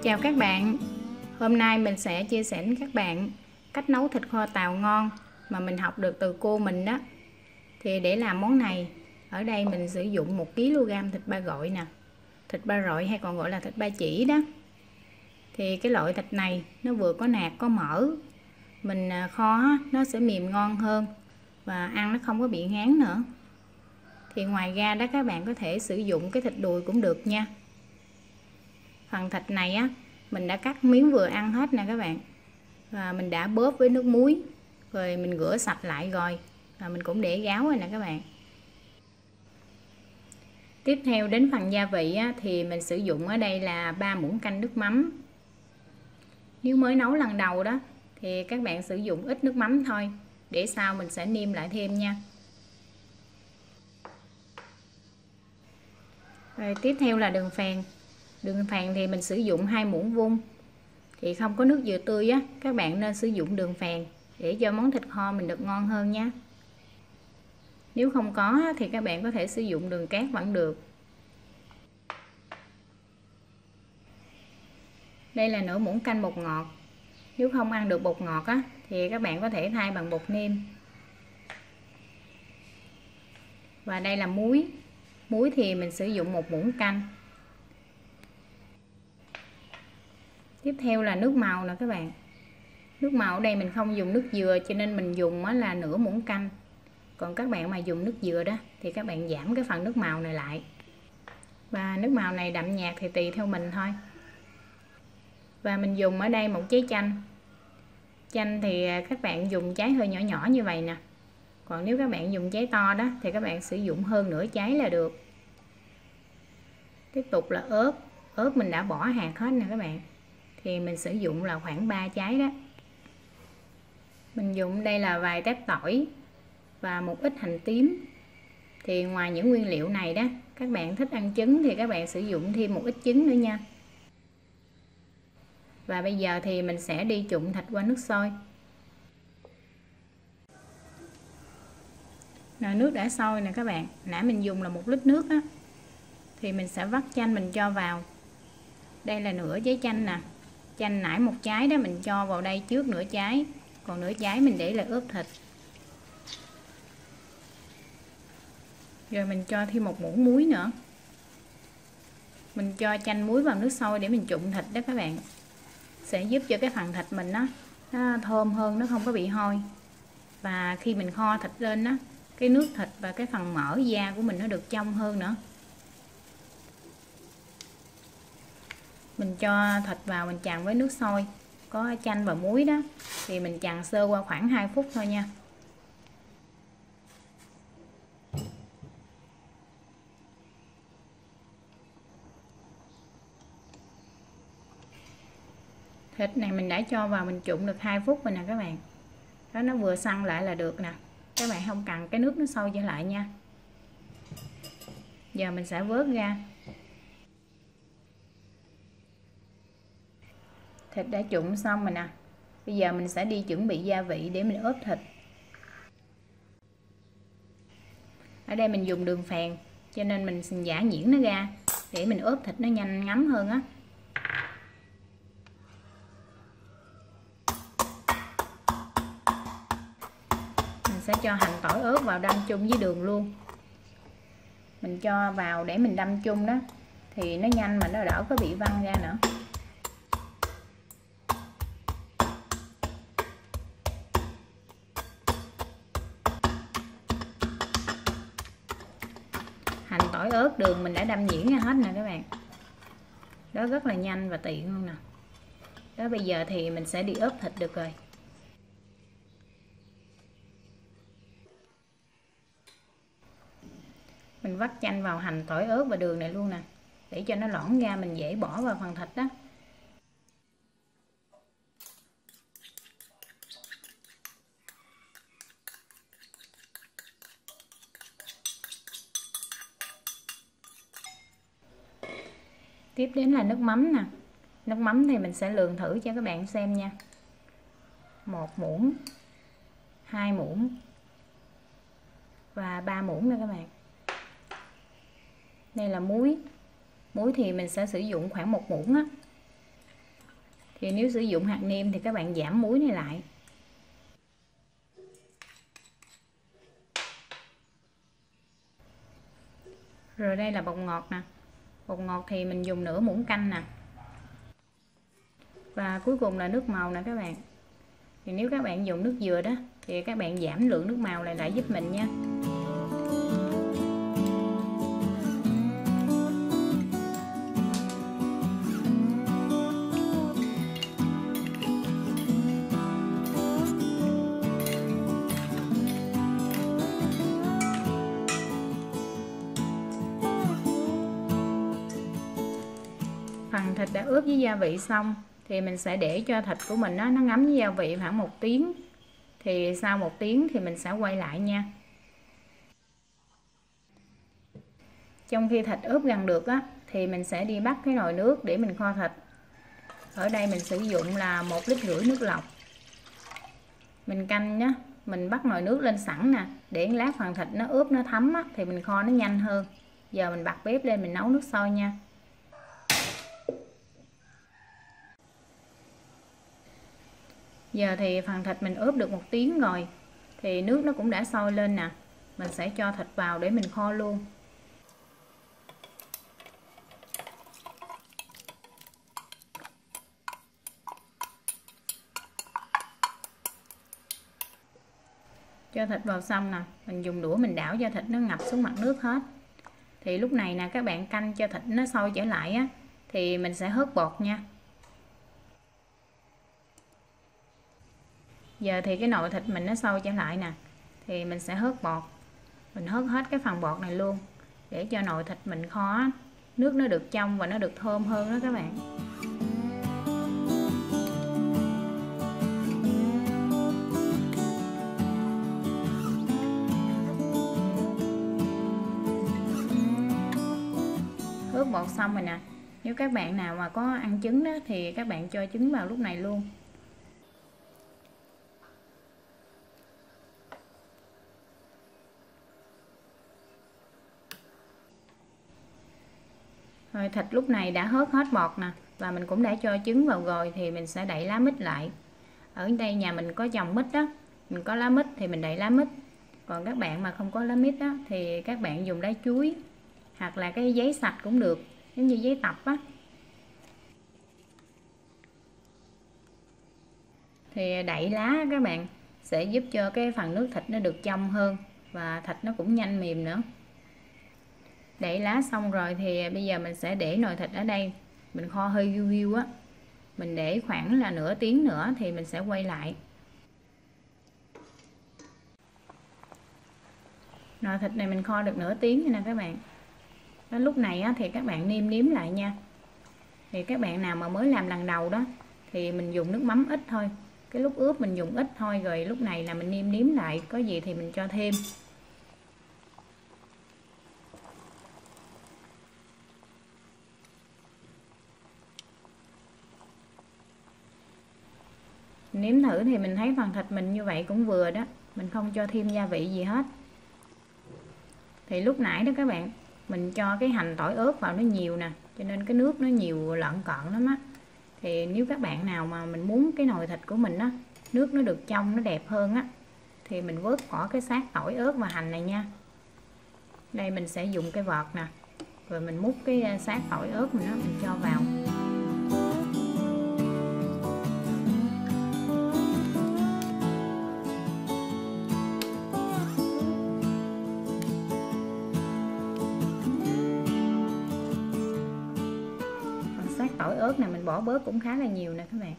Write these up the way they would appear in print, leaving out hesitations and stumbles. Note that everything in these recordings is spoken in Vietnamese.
Chào các bạn, hôm nay mình sẽ chia sẻ với các bạn cách nấu thịt kho tàu ngon mà mình học được từ cô mình đó. Thì để làm món này, ở đây mình sử dụng 1 kg thịt ba rọi nè. Thịt ba rọi hay còn gọi là thịt ba chỉ đó. Thì cái loại thịt này nó vừa có nạc có mỡ, mình kho nó sẽ mềm ngon hơn và ăn nó không có bị ngán nữa. Thì ngoài ra đó các bạn có thể sử dụng cái thịt đùi cũng được nha. Phần thịt này á, mình đã cắt miếng vừa ăn hết nè các bạn. Và mình đã bóp với nước muối, rồi mình rửa sạch lại rồi. Và mình cũng để ráo rồi nè các bạn. Tiếp theo đến phần gia vị á, thì mình sử dụng ở đây là 3 muỗng canh nước mắm. Nếu mới nấu lần đầu đó thì các bạn sử dụng ít nước mắm thôi, để sau mình sẽ nêm lại thêm nha. Rồi tiếp theo là đường phèn. Đường phèn thì mình sử dụng 2 muỗng vuông. Thì không có nước dừa tươi á, các bạn nên sử dụng đường phèn để cho món thịt kho mình được ngon hơn nha. Nếu không có thì các bạn có thể sử dụng đường cát vẫn được. Đây là nửa muỗng canh bột ngọt. Nếu không ăn được bột ngọt á thì các bạn có thể thay bằng bột nêm. Và đây là muối. Muối thì mình sử dụng 1 muỗng canh. Tiếp theo là nước màu nè các bạn. Nước màu ở đây mình không dùng nước dừa cho nên mình dùng là nửa muỗng canh. Còn các bạn mà dùng nước dừa đó thì các bạn giảm cái phần nước màu này lại. Và nước màu này đậm nhạt thì tùy theo mình thôi. Và mình dùng ở đây 1 trái chanh. Chanh thì các bạn dùng trái hơi nhỏ nhỏ như vậy nè. Còn nếu các bạn dùng trái to đó thì các bạn sử dụng hơn nửa trái là được. Tiếp tục là ớt. Ớt mình đã bỏ hạt hết nè các bạn. Thì mình sử dụng là khoảng 3 trái đó. Mình dùng đây là vài tép tỏi và một ít hành tím. Thì ngoài những nguyên liệu này đó, các bạn thích ăn trứng thì các bạn sử dụng thêm một ít trứng nữa nha. Và bây giờ thì mình sẽ đi trụng thịt qua nước sôi. Rồi nước đã sôi nè các bạn. Nãy mình dùng là 1 lít nước á. Thì mình sẽ vắt chanh mình cho vào. Đây là nửa trái chanh nè. Chanh nãy 1 trái đó mình cho vào đây trước nửa trái. Còn nửa trái mình để là ướp thịt. Rồi mình cho thêm 1 muỗng muối nữa. Mình cho chanh muối vào nước sôi để mình trụng thịt đó các bạn. Sẽ giúp cho cái phần thịt mình nó thơm hơn, nó không có bị hôi. Và khi mình kho thịt lên đó, cái nước thịt và cái phần mỡ da của mình nó được trong hơn nữa. Mình cho thịt vào mình chần với nước sôi có chanh và muối đó, thì mình chần sơ qua khoảng 2 phút thôi nha. Thịt này mình đã cho vào mình trụng được 2 phút rồi nè các bạn. Đó, nó vừa săn lại là được nè. Các bạn không cần cái nước nó sôi trở lại nha. Giờ mình sẽ vớt ra. Thịt đã trụng xong rồi nè. Bây giờ mình sẽ đi chuẩn bị gia vị để mình ướp thịt. Ở đây mình dùng đường phèn cho nên mình giã nhuyễn nó ra để mình ướp thịt nó nhanh ngấm hơn á. Mình sẽ cho hành tỏi ớt vào đâm chung với đường luôn. Mình cho vào để mình đâm chung đó thì nó nhanh mà nó đỡ có bị văng ra nữa. Hành tỏi ớt đường mình đã đâm nhuyễn ra hết nè các bạn. Đó, rất là nhanh và tiện luôn nè. Đó, bây giờ thì mình sẽ đi ướp thịt được rồi. Mình vắt chanh vào hành tỏi ớt và đường này luôn nè, để cho nó loãng ra mình dễ bỏ vào phần thịt đó. Tiếp đến là nước mắm nè. Nước mắm thì mình sẽ lượng thử cho các bạn xem nha. 1 muỗng, 2 muỗng và 3 muỗng nữa các bạn. Đây là muối. Muối thì mình sẽ sử dụng khoảng 1 muỗng á. Thì nếu sử dụng hạt nêm thì các bạn giảm muối này lại. Rồi đây là bột ngọt nè. Bột ngọt thì mình dùng nửa muỗng canh nè. Và cuối cùng là nước màu nè các bạn. Thì nếu các bạn dùng nước dừa đó thì các bạn giảm lượng nước màu lại giúp mình nha. Phần thịt đã ướp với gia vị xong thì mình sẽ để cho thịt của mình nó ngấm với gia vị khoảng 1 tiếng. Thì sau 1 tiếng thì mình sẽ quay lại nha. Trong khi thịt ướp gần được á thì mình sẽ đi bắt cái nồi nước để mình kho thịt. Ở đây mình sử dụng là 1,5 lít nước lọc. Mình canh nhé, mình bắt nồi nước lên sẵn nè, để lát phần thịt nó ướp nó thấm á, thì mình kho nó nhanh hơn. Giờ mình bật bếp lên mình nấu nước sôi nha. Giờ thì phần thịt mình ướp được 1 tiếng rồi, thì nước nó cũng đã sôi lên nè. Mình sẽ cho thịt vào để mình kho luôn. Cho thịt vào xong nè, mình dùng đũa mình đảo cho thịt nó ngập xuống mặt nước hết. Thì lúc này nè các bạn canh cho thịt nó sôi trở lại á, thì mình sẽ hớt bọt nha. Giờ thì cái nồi thịt mình nó sôi trở lại nè, thì mình sẽ hớt bọt. Mình hớt hết cái phần bọt này luôn, để cho nồi thịt mình kho nước nó được trong và nó được thơm hơn đó các bạn. Hớt bọt xong rồi nè. Nếu các bạn nào mà có ăn trứng đó thì các bạn cho trứng vào lúc này luôn. Rồi thịt lúc này đã hớt hết bọt nè, và mình cũng đã cho trứng vào rồi, thì mình sẽ đậy lá mít lại. Ở đây nhà mình có trồng mít đó, mình có lá mít thì mình đậy lá mít. Còn các bạn mà không có lá mít đó thì các bạn dùng lá chuối hoặc là cái giấy sạch cũng được, giống như giấy tập á. Thì đậy lá các bạn sẽ giúp cho cái phần nước thịt nó được trong hơn và thịt nó cũng nhanh mềm nữa. Đậy lá xong rồi thì bây giờ mình sẽ để nồi thịt ở đây, mình kho hơi riu riu á. Mình để khoảng là nửa tiếng nữa thì mình sẽ quay lại. Nồi thịt này mình kho được nửa tiếng nè các bạn. Đó, lúc này á, thì các bạn nêm nếm lại nha. Thì các bạn nào mà mới làm lần đầu đó thì mình dùng nước mắm ít thôi. Cái lúc ướp mình dùng ít thôi, rồi lúc này là mình nêm nếm lại, có gì thì mình cho thêm. Nếm thử thì mình thấy phần thịt mình như vậy cũng vừa đó, mình không cho thêm gia vị gì hết. Thì lúc nãy đó các bạn, mình cho cái hành tỏi ớt vào nó nhiều nè, cho nên cái nước nó nhiều lợn cợn lắm á. Thì nếu các bạn nào mà mình muốn cái nồi thịt của mình á, nước nó được trong, nó đẹp hơn á, thì mình vớt bỏ cái xác tỏi ớt và hành này nha. Đây mình sẽ dùng cái vợt nè, rồi mình múc cái xác tỏi ớt mình cho vào. Xác tỏi ớt này mình bỏ bớt cũng khá là nhiều nè các bạn.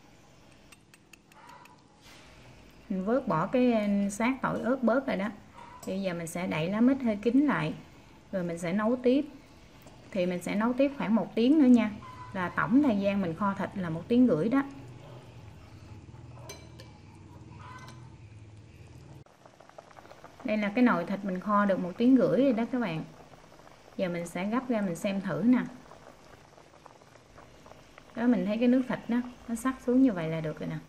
Mình vớt bỏ cái xác tỏi ớt bớt rồi đó. Thì bây giờ mình sẽ đậy lá mít hơi kín lại, rồi mình sẽ nấu tiếp. Thì mình sẽ nấu tiếp khoảng 1 tiếng nữa nha. Là tổng thời gian mình kho thịt là 1 tiếng rưỡi đó. Đây là cái nồi thịt mình kho được 1 tiếng rưỡi rồi đó các bạn. Giờ mình sẽ gấp ra mình xem thử nè. Đó, mình thấy cái nước thịt đó, nó sắc xuống như vậy là được rồi nè.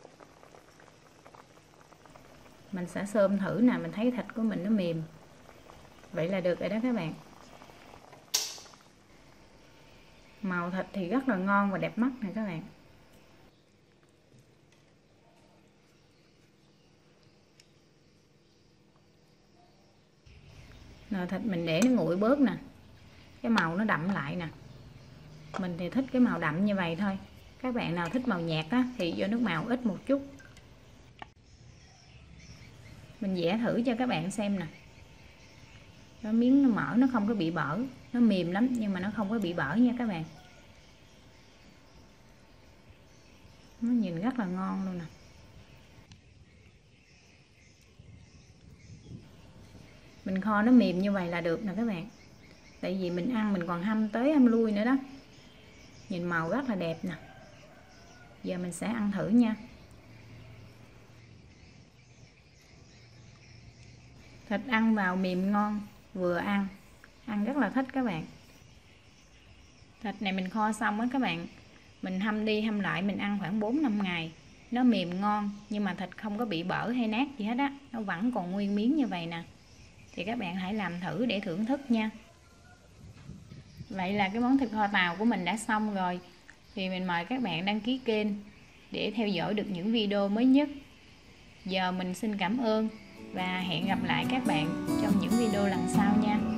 Mình sẽ xôm thử nè, mình thấy thịt của mình nó mềm. Vậy là được rồi đó các bạn. Màu thịt thì rất là ngon và đẹp mắt nè các bạn. Rồi thịt mình để nó nguội bớt nè, cái màu nó đậm lại nè. Mình thì thích cái màu đậm như vậy thôi. Các bạn nào thích màu nhạt á, thì cho nước màu ít một chút. Mình vẽ thử cho các bạn xem nè. Cái miếng mỡ nó không có bị bở, nó mềm lắm nhưng mà nó không có bị bở nha các bạn. Nó nhìn rất là ngon luôn nè. Mình kho nó mềm như vậy là được nè các bạn. Tại vì mình ăn mình còn hâm tới hâm lui nữa đó. Nhìn màu rất là đẹp nè. Giờ mình sẽ ăn thử nha. Thịt ăn vào mềm ngon, vừa ăn rất là thích các bạn. Thịt này mình kho xong á các bạn, mình hâm đi hâm lại mình ăn khoảng 4-5 ngày. Nó mềm ngon nhưng mà thịt không có bị bở hay nát gì hết á, nó vẫn còn nguyên miếng như vậy nè. Thì các bạn hãy làm thử để thưởng thức nha. Vậy là cái món thịt kho tàu của mình đã xong rồi. Thì mình mời các bạn đăng ký kênh để theo dõi được những video mới nhất. Giờ mình xin cảm ơn và hẹn gặp lại các bạn trong những video lần sau nha.